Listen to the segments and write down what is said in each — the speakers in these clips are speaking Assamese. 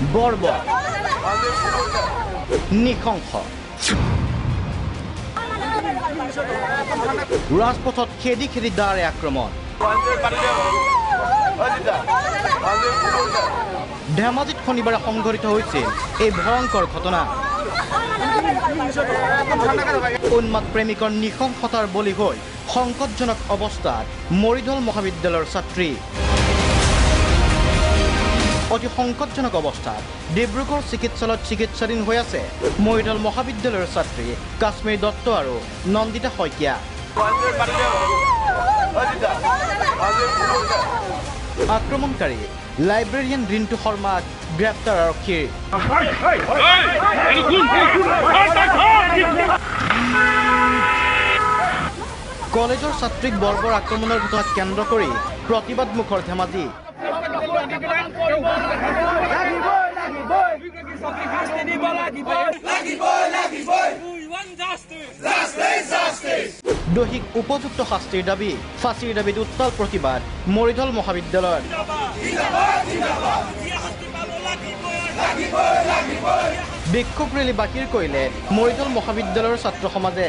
বৰ্বৰ নিশংস ৰাজপথত খেদি খেদি দাৰে আক্ৰমণ ধেমাজিত শনিবাৰে সংঘটিত হৈছিল এই ভয়ংকৰ ঘটনা উন্মাদ প্ৰেমিকৰ নিশংসতাৰ বলি হৈ সংকটজনক অৱস্থাত মৰিধল মহাবিদ্যালয়ৰ ছাত্ৰী অতি সংকটজনক অৱস্থাত ডিব্ৰুগড় চিকিৎসালয়ত চিকিৎসাধীন হৈ আছে মৰিধল মহাবিদ্যালয়ৰ ছাত্ৰী কাশ্মীৰ দত্ত আৰু নন্দিতা শইকীয়া আক্ৰমণকাৰী লাইব্ৰেৰিয়ান ৰিণ্টু শৰ্মাক গ্ৰেপ্তাৰ আৰক্ষীৰ কলেজৰ ছাত্ৰীক বৰ্বৰ আক্ৰমণৰ ঘটনাক কেন্দ্ৰ কৰি প্ৰতিবাদমুখৰ ধেমাজি দোষীক উপযুক্ত শাস্তিৰ দাবী ফাঁচীৰ দাবীত উত্তাল প্ৰতিবাদ মৰিধল মহাবিদ্যালয়ৰ বিক্ষোভ ৰেলী বাকিৰ কৰিলে মৰিধল মহাবিদ্যালয়ৰ ছাত্ৰ সমাজে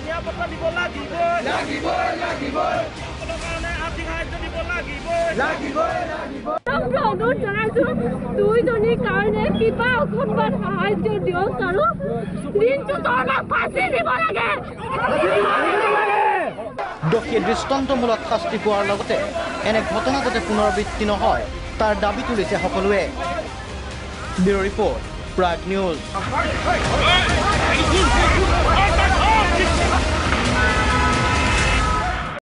দোষীয়ে দৃষ্টান্তমূলক শাস্তি পোৱাৰ লগতে এনে ঘটনা যাতে পুনৰাবৃত্তি নহয় তাৰ দাবী তুলিছে সকলোৱে ব্যুৰ ৰিপৰ্ট প্ৰাগ নিউজ